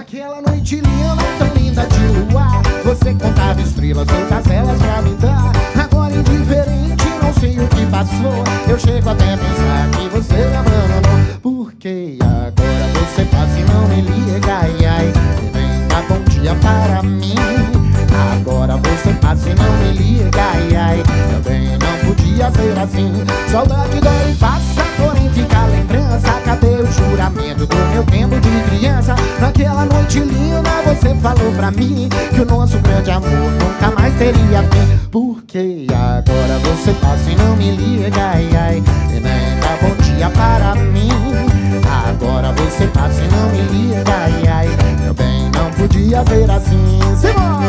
Naquela noite linda, tão linda de luar, você contava estrelas, todas elas pra me dar. Agora indiferente, não sei o que passou, eu chego até a pensar que você me abandonou. Porque agora você passa e não me liga, ai, ai, e vem dar bom dia para mim. Agora você passa e não me liga, ai, ai, também não podia ser assim. Saudade dói e passa, porém fica a lembrança. Cadê o juramento do meu tempo de criança? Naquela noite linda você falou pra mim que o nosso grande amor nunca mais teria fim. Porque agora você passa e não me liga, ai, ai, e nem dá bom dia para mim. Agora você passa e não me liga, ai, ai, meu bem, não podia ser assim. Simão!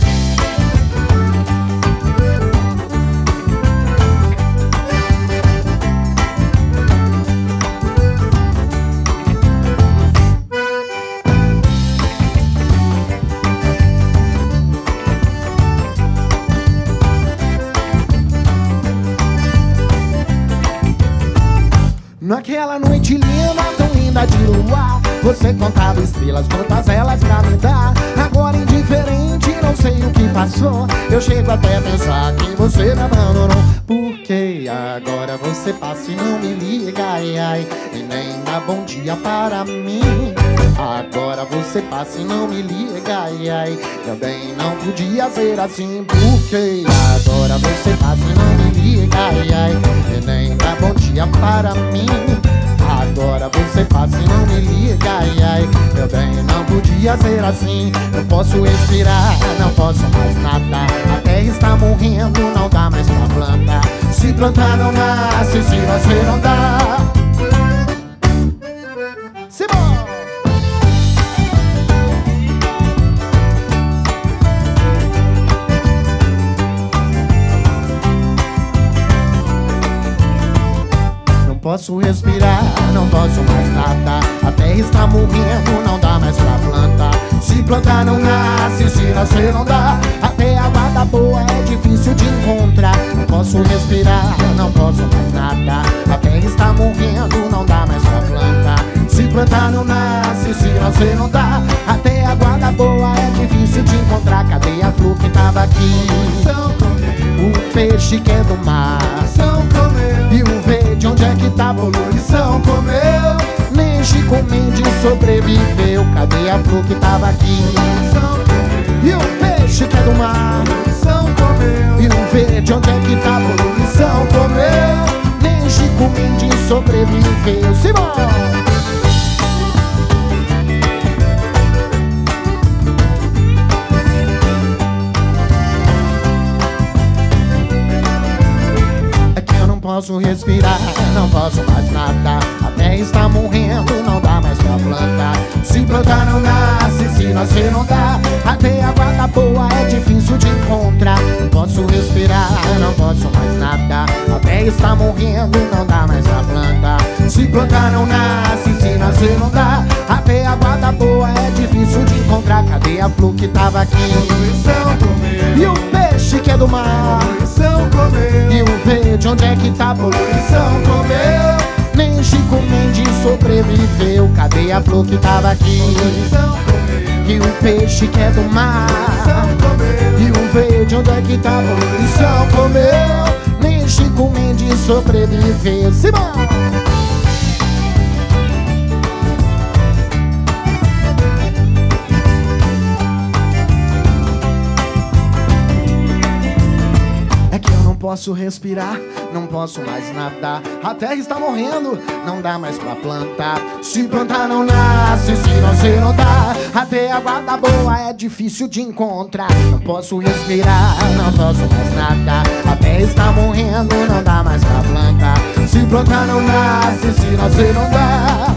Naquela noite linda, tão linda de luar, você contava estrelas, todas elas pra me dar. Agora indiferente, não sei o que passou, eu chego até a pensar que você me abandonou. Porque agora você passa e não me liga, ai, ai, e nem dá bom dia para mim. Agora você passa e não me liga, ai, ai, também não podia ser assim. Porque agora você passa e não me liga, ai, ai, e nem dá bom dia para mim. Agora você passa e não me liga, ai, ai, meu bem, não podia ser assim. Não posso respirar, não posso mais nadar, a terra está morrendo, não dá mais pra plantar. Se plantar não nasce, se você não dá. Simão! Não posso respirar, não posso mais nadar, a terra está morrendo, não dá mais pra plantar. Se plantar não nasce, se nascer não dá, até água da boa é difícil de encontrar. Não posso respirar, não posso mais nadar, a terra está morrendo, não dá mais pra plantar. Se plantar não nasce, se nascer não dá, até água da boa é difícil de encontrar. Cadê a flor que tava aqui? O peixe que é do mar e o verde, onde é que tava? O Lourição comeu, nem Chico Mendes sobreviveu. Cadê a flor que tava aqui? E o peixe que é do mar e o verde, onde é que tava? O Lourição comeu, nem Chico Mendes sobreviveu. Simão! Não posso respirar, não posso mais nadar, a terra está morrendo, não dá mais pra plantar. Se plantar não nasce, se nascer não dá, até água da boa é difícil de encontrar. Não posso respirar, não posso mais nadar, a terra está morrendo, não dá mais pra plantar. Se plantar não nasce, se nascer não dá, até água da boa é difícil de encontrar. Cadê a flor que tava aqui? E o peixe que é do mar e o verde, onde é que tá? Poluição comeu, nem Chico Mendes sobreviveu. Cadê a flor que tava aqui? E o peixe que é do mar e o verde, onde é que tá? Poluição comeu, nem Chico Mendes sobreviveu. Simão! Não posso respirar, não posso mais nadar, a terra está morrendo, não dá mais pra plantar. Se plantar não nasce, se nascer não dá, até água da boa é difícil de encontrar. Não posso respirar, não posso mais nadar, a terra está morrendo, não dá mais pra plantar. Se plantar não nasce, se nascer não dá,